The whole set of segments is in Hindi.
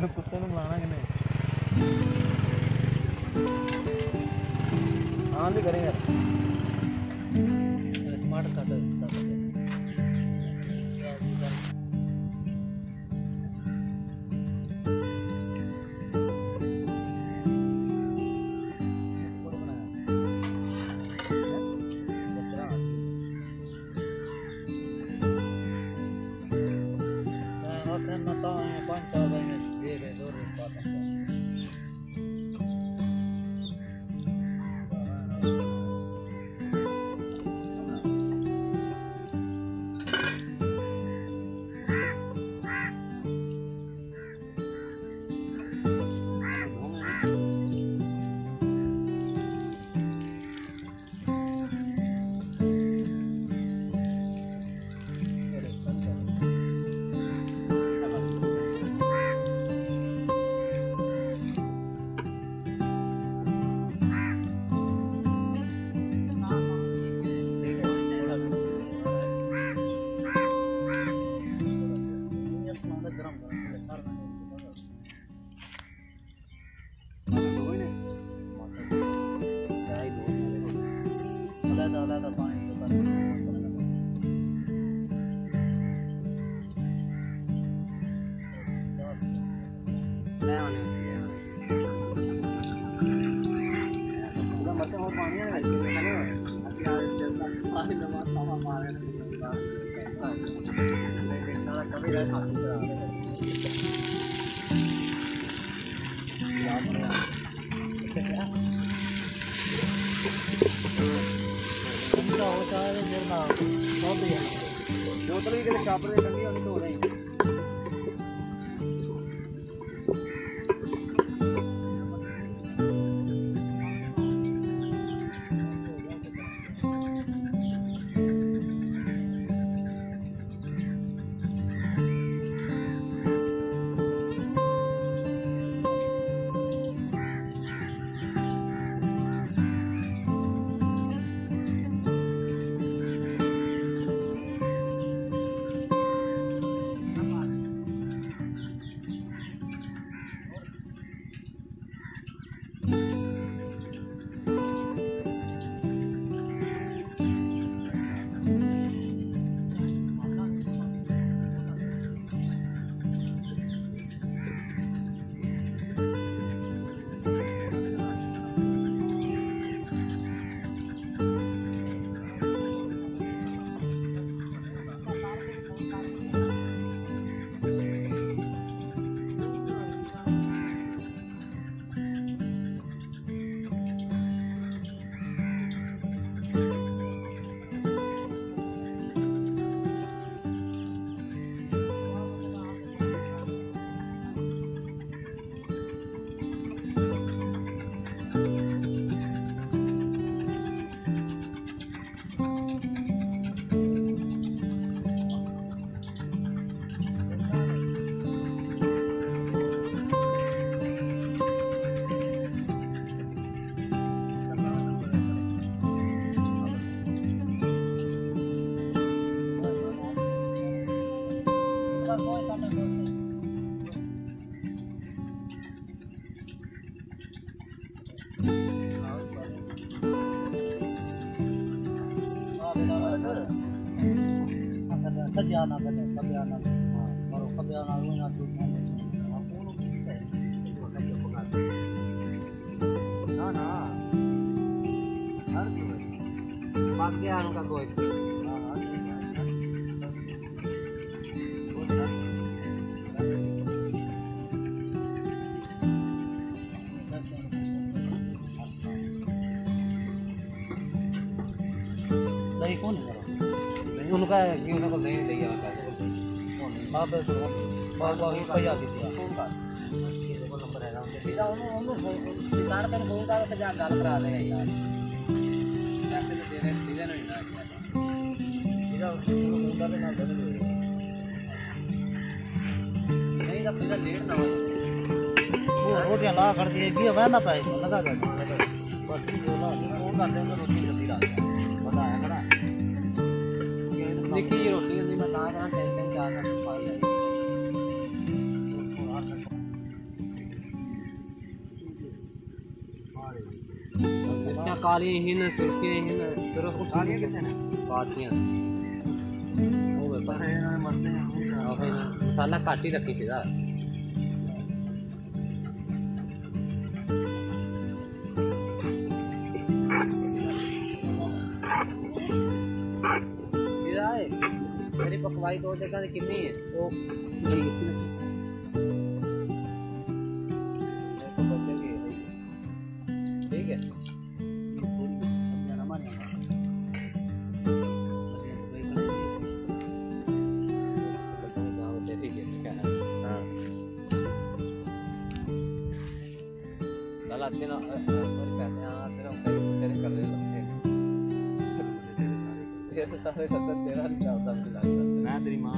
कुत्ते ਨੂੰ ਬੁਲਾਣਾ ਕਿਨੇ हाँ भी करें यार टमाटर का सजाना कर सजाना और सजाना ना तो ना ना हर बात क्या उनका कोई नहीं कौन है उनका क्यों को नहीं ले गया बाप बाबा ही पैसा दिया कौन का ये देखो नंबर है ना सीधा उन्होंने दुकान पे बहुत सारा से जा गाल करा दे यार पैसे तो देने सीधे नहीं ना सीधा उसको मुंडा पे ना दे नहीं तो सीधा लेट ना हो वो रोटियां ला कर दिए भी अब ना पाए लगा कर बस बोला फोन कर देंगे रोटी जल्दी ला बताया खड़ा निकी रोटी जल्दी मैं कहा जहाँ टेंशन क्या कर पाई कालियां ही न सुर्खियां ही न सिर्फ कालियां कितने ने पातियां वो पर है ना मरते हैं मसाला घट ही रखी सीधा मेरी पकवाई 2 जगह कितनी है वो ठीक है मैं तेरी मां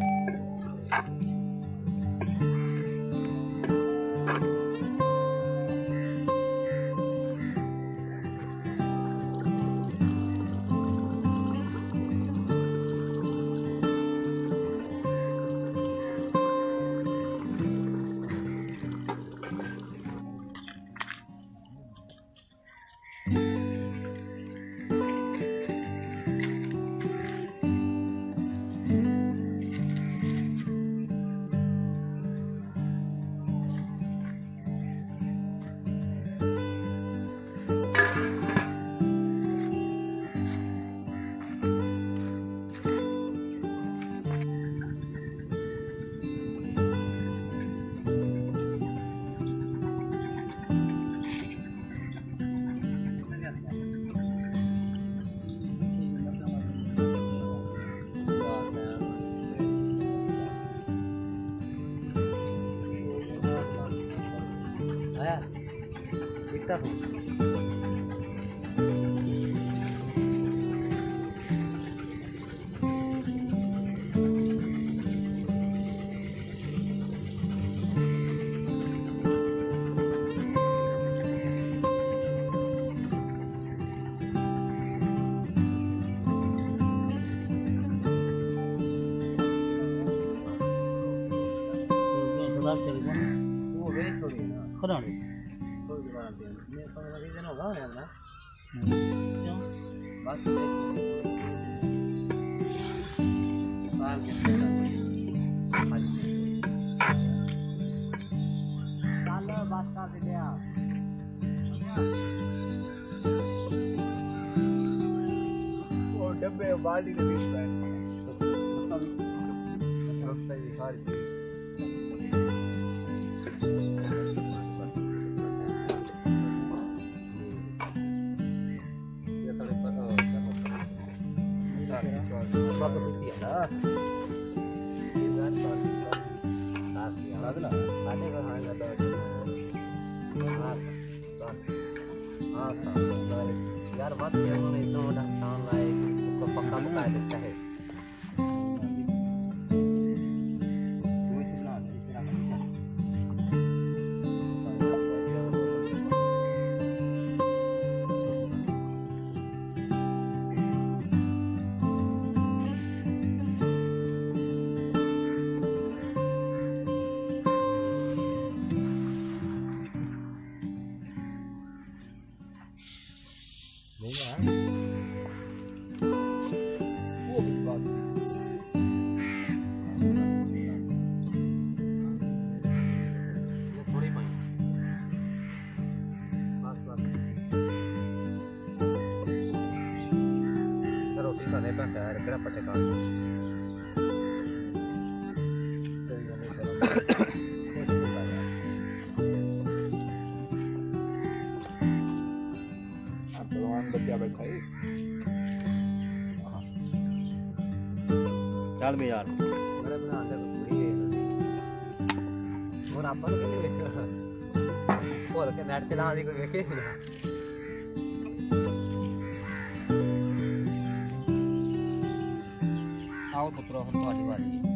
दिखता हूँ वो वेस्ट हो गई ना खराड़ी कोई दोबारा दे मैं 15-20 दिन होगा ना क्यों बस साल के साल बात का दे दिया वो डब्बे बाल्टी के बीच में सही सारी Suatu usia ada kan hanya ada यार बात ये नहीं तो ढंग लाइक उसको पक्का पका देता है वो भी बात ये थोड़ी पानी बस रोटी खाने पे है रखड़ा पट्टे का बच्चा बैठा है चल भी यार मेरे बना दे पूरी है और अपन के लिए और के नेट चला दी कोई देखे ना आओ पुत्रो हम तुम्हारी बारी